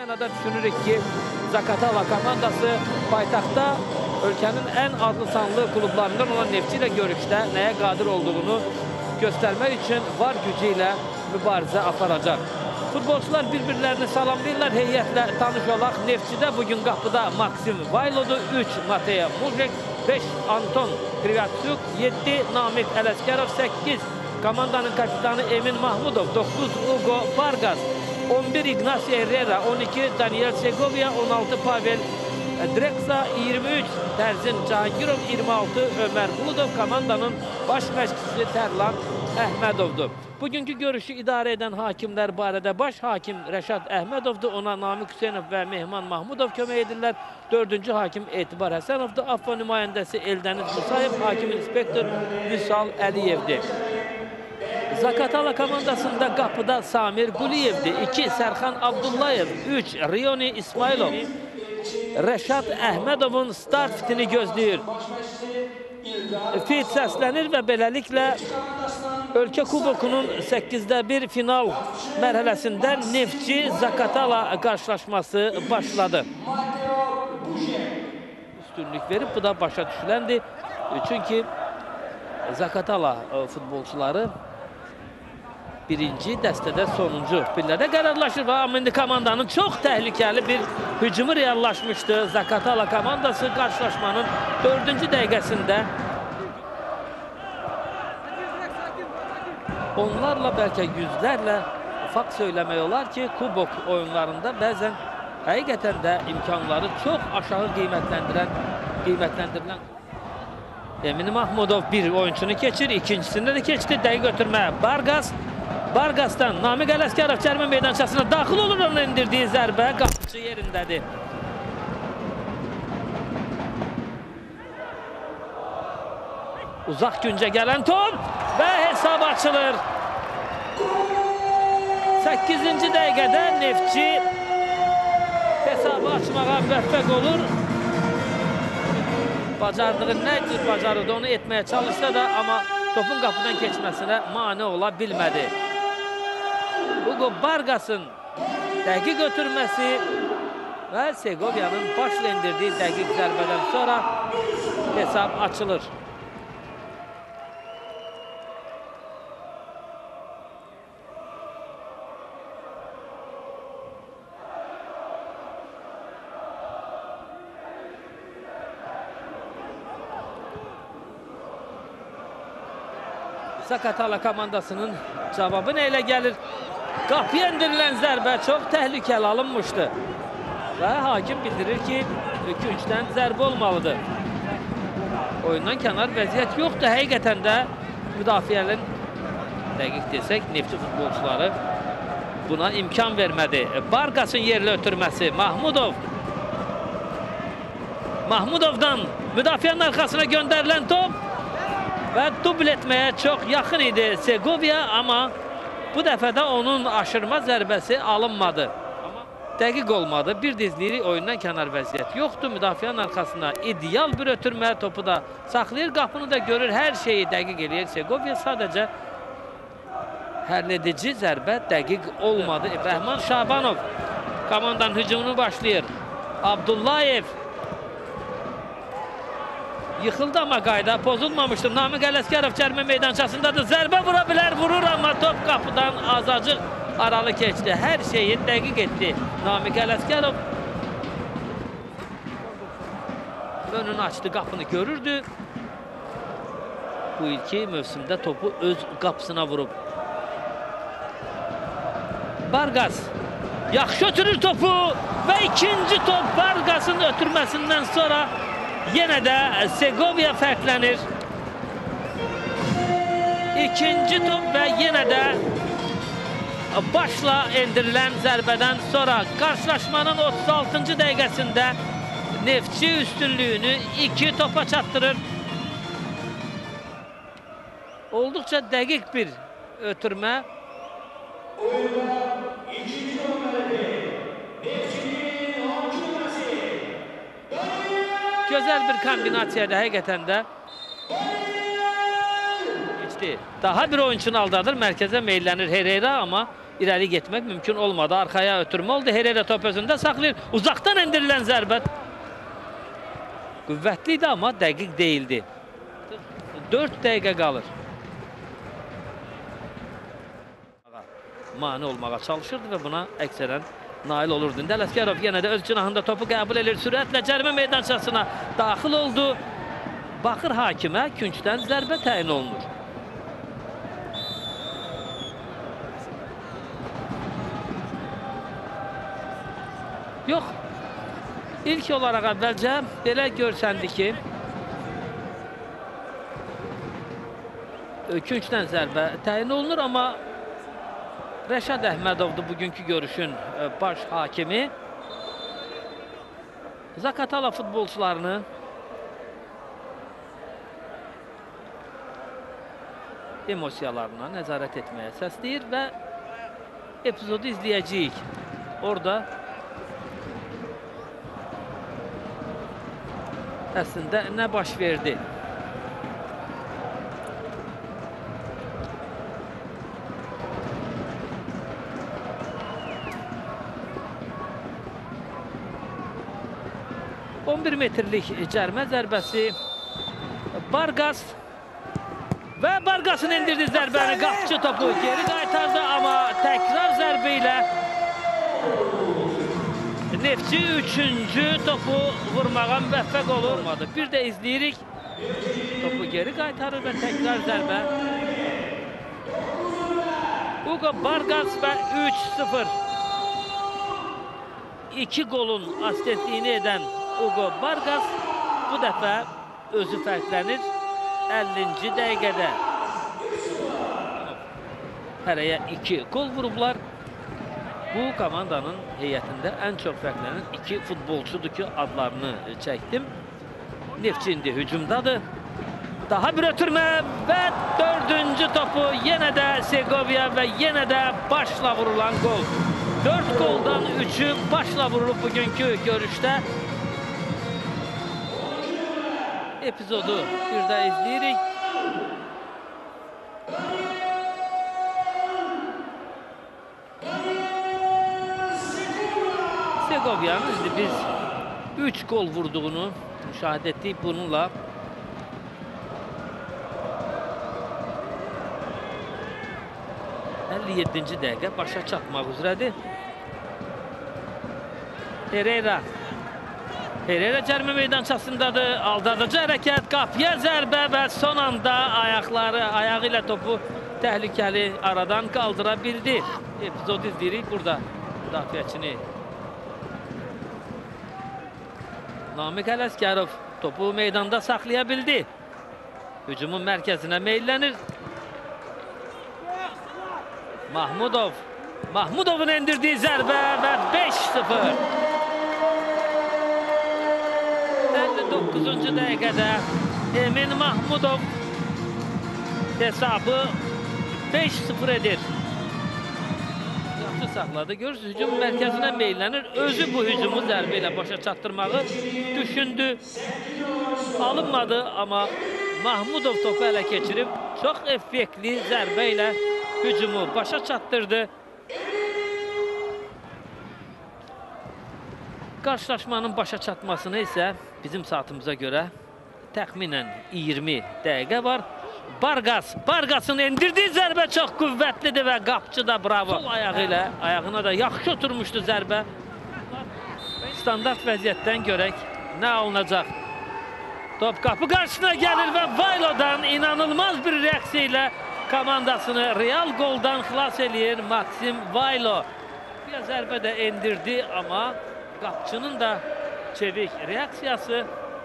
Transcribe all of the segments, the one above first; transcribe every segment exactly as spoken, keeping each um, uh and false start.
mənada düşünürük ki, Zaqatala komandası paytaxtda ölkənin ən adlı sanlı klublarından olan Neftçi ilə görüşdə nəyə qadir olduğunu göstərmək üçün var gücü ilə mübarizə aparacaq. Futbolçular bir-birlərini salamlayırlar, heyətlə tanış olaq. Neftçidə bugün qapıda Maksim Vaylodu, üç Mateya Mujek, beş Anton Krivyatsuk, yeddi Namik Ələsgərov, səkkiz komandanın kapitanı Emin Mahmudov, doqquz Ugo Vargas, on bir Ignacio Herrera, on iki Daniel Segovia, on altı Pavel Dreksa, iyirmi üç Tərzin Cahangirov, iyirmi altı Ömer Buludov, komandanın baş məşqçisi Tərlan Əhmədovdur. Bugünkü görüşü idarə edən hakimlər barədə baş hakim Rəşad Əhmədovdur, ona Namik Hüseynov və Mehman Mahmudov kömək edirlər. Dördüncü hakim Etibar Həsənovdur, AFFA nümayəndəsi Eldəniz Musayev, hakim inspektor Vüsal Əliyevdir. Zaqatala komandasında qapıda Samir Quliyevdir, iki Sərxan Abdullayev, üç Riyoni İsmailov. Rəşad Əhmədovun start fitini gözləyir. Fit səslənir və beləliklə ölkə kubokunun səkkizdə bir final mərhələsində Neftçi Zaqatala qarşılaşması başladı. Üstünlük verib, bu da başa düşüləndir. Çünki Zaqatala futbolçuları birinci dəstədə sonuncu pillədə qərarlaşır və Amindi komandanın çox təhlükəli bir hücumu reallaşmışdı. Zaqatala komandası qarşılaşmanın dördüncü dəqiqəsində onlarla, bəlkə yüzlərlə fakt söyləmək olar ki, kubok oyunlarında bəzən həqiqətən də imkanları çox aşağı qiymətləndirən, qiymətləndirilən Emin Mahmudov bir oyunçunu keçir, ikincisində də keçdi, dəqiq ötürmə Vargas. Vargas'dan Namik Ələsgərov cərimə meydançasına daxil olur, onun indirdiyi zərbə qapıcı yerindədir. Uzaq güncə gələn top və hesab açılır. səkkizinci dəqiqədə Neftçi hesabı açmağa müvəffəq olur. Bacardığı nə cür bacarırdı, onu etməyə çalışsa da, amma topun qapıdan keçməsinə mane ola bilmədi. Ugo Vargas'ın dəqiq ötürməsi və Segovia'nın başla indirdiyi dəqiq zərbədən sonra hesab açılır. Zaqatala komandasının cavabı nə ilə gəlir? Qapıya endirilən zərbə çox təhlükəli alınmışdı. Və hakim bildirir ki, gücdən zərbə olmalıdır. Oyundan kənar vəziyyət yoxdur. Həqiqətən də müdafiənin, dəqiq desək, Neftçi futbolçuları buna imkan vermədi. Vargas'ın yerli ötürməsi Mahmudov. Mahmudovdan müdafiənin arxasına göndərilən top və dubl etməyə çox yaxın idi Segovia, amma bu dəfə də onun aşırma zərbəsi alınmadı. Dəqiq olmadı. Bir dizliyirik, oyundan kənar vəziyyət yoxdur. Müdafiənin arxasına ideal bir ötürmə, topu da saxlayır, qapını da görür, hər şeyi dəqiq eləyir Segovia. Sadəcə həlledici zərbə dəqiq olmadı. Rəhman Şabanov komandanın hücumunu başlayır. Abdullayev yıxıldı, amma qayda pozulmamışdır. Namik Ələsgərov cərimə meydançasındadır. Zərbə vura bilər, vurur, amma top qapıdan azacıq aralı keçdi. Hər şeyi dəqiq etdi Namik Ələsgərov. Önünü açdı, qapını görürdü. Bu ilki mövsümdə topu öz qapısına vurub. Vargas yaxşı ötürür topu və ikinci top Vargas'ın ötürməsindən sonra yenə də Segovia fərqlənir. İkinci top və yenə də başla endirilən zərbədən sonra qarşılaşmanın otuz altıncı dəqiqəsində Neftçi üstünlüyünü iki topa çatdırır. Olduqca dəqiq bir ötürmə. Gözəl bir kombinasiyada həqiqətən də geçdi. Daha bir oyunçunu aldadır, mərkəzə meylənir Herrera, amma irəli getmək mümkün olmadı. Arxaya ötürmə oldu. Herrera top özündə saxlayır. Uzaqdan endirilən zərbə qüvvətli idi, amma dəqiq deyildi. dörd dəqiqə qalır. Mane olmağa çalışırdı və buna əksərən nail olurdu. Ələsgərov yenə də öz cinahında topu qəbul edir. Sürətlə cərimə meydançasına daxil oldu. Baxır hakimə, küncdən zərbə təyin olunur. Yox. İlk olaraq əvvəlcə belə görsəndi ki, küncdən zərbə təyin olunur, amma Rəşad Əhmədovdur bugünkü görüşün baş hakimi. Zaqatala futbolçularını emosiyalarına nəzarət etməyə səsləyir və epizodu izləyəcəyik. Orada əslində nə baş verdi? on bir metrlik cərmə zərbəsi. Barqas və Barqasın endirdi zərbəni. Qapçı topu geri qaytardı, amma təkrar zərbə ilə Neftçi üçüncü topu vurmağa müvəffəq olmadı. Bir də izləyirik. Topu geri qaytarır və təkrar zərbə. Hugo Barqas və üç sıfır. İki golun asistentliyini edən Hugo Barqas bu dəfə özü fərqlənir əllinci dəqiqədə. Hərəyə iki gol vurublar. Bu komandanın heyətində ən çox fərqlənən iki futbolçudur ki, adlarını çəkdim. Neftçi indi hücumdadır. Daha bir ötürmə və dördüncü topu yenə də Segovia və yenə də başla vurulan gol. Dörd goldan üçü başla vurulub bugünkü görüşdə. Epizodu bir də izləyirik. Segovia'nın indi biz üç gol vurduğunu müşahidə etdik. Bununla əlli yeddinci dəqiqə başa çatmaq üzrədir. Herrera. Herrera cərimə meydançasındadır. Aldadıcı hərəkət, qapıya zərbə və son anda ayaqları, ayağı ilə topu təhlükəli aradan qaldıra bildi. Epizod izləyirik burada müdafiəçini. Namiq Ələsgərov topu meydanda saxlaya bildi. Hücumun mərkəzinə meylənir. Mahmudov. Mahmudovun endirdiyi zərbə və beş sıfır. əlli doqquzuncu dəqiqədə Emin Mahmudov hesabı beş sıfır edir. Yaxşı saxladı. Görürsünüz, hücum mərkəzinə meylənir. Özü bu hücumu zərbə ilə başa çatdırmağı düşündü. Alınmadı, amma Mahmudov topu ələ keçirib çox effektli zərbə ilə hücumu başa çatdırdı. Qarşılaşmanın başa çatmasına isə bizim saatımıza görə təxminən iyirmi dəqiqə var. Barqas, Barqasın endirdiyi zərbə çox qüvvətlidir və qapçı da bravo. Sol ayağı ilə, ayağına da yaxşı oturmuşdu zərbə. Standart vəziyyətdən görək nə alınacaq. Top qapı qarşısına gəlir və Vaylo'dan inanılmaz bir reaksiya ilə komandasını real goldan xilas eləyir Maksim Vaylo. Bir zərbə də endirdi, amma qapçının da çevik reaksiyası.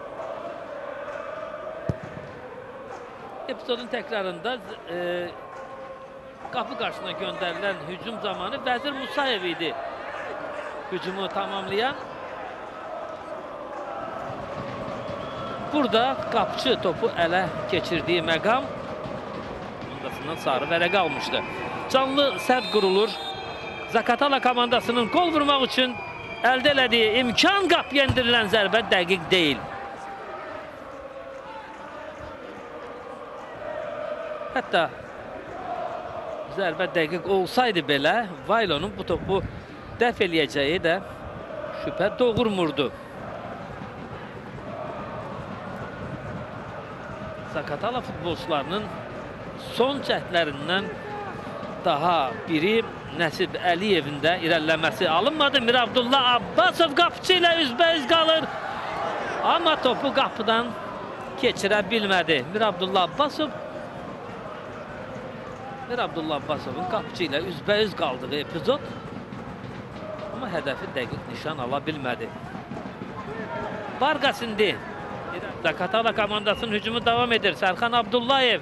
Epizodun təkrarında e, qapı qarşısına göndərilən hücum zamanı Vəzir Musayev idi hücumu tamamlayan. Burada qapçı topu ələ keçirdiyi məqam komandasından sarı vərəqə almışdı. Canlı sərd qurulur. Zaqatala komandasının gol vurmaq üçün əldə elədiyi imkan qapıya endirilən zərbə dəqiq deyil. Hətta zərbə dəqiq olsaydı belə, Vaylonun bu topu dəf eləyəcəyi də şübhə doğurmurdu. Zaqatala futbolçularının son cəhdlərindən daha biri Nəsib Əliyevin də irəliləməsi alınmadı. Mir Abdullah Abbasov qapıcı ilə üzbəüz qalır. Amma topu qapıdan keçirə bilmədi. Mir Abdullah Abbasov Mir Abdullah Abbasovun qapıcı ilə üzbəüz qaldığı epizod. Amma hədəfi dəqiq nişan ala bilmədi. Vargas indi. Zaqatala komandasının hücumu davam edir. Sərxan Abdullayev.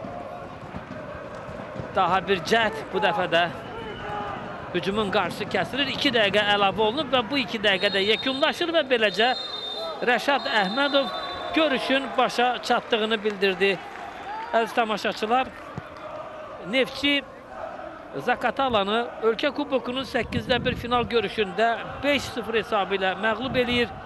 Daha bir cəhd bu dəfə də hücumun qarşısı kəsilir. iki dəqiqə əlavə olunub və bu iki dəqiqədə yekunlaşır və beləcə Rəşad Əhmədov görüşün başa çatdığını bildirdi. Əziz tamaşaçılar, Neftçi Zaqatalanı ölkə kubokunun səkkizdə bir final görüşündə beş sıfır hesabı ilə məğlub eləyir.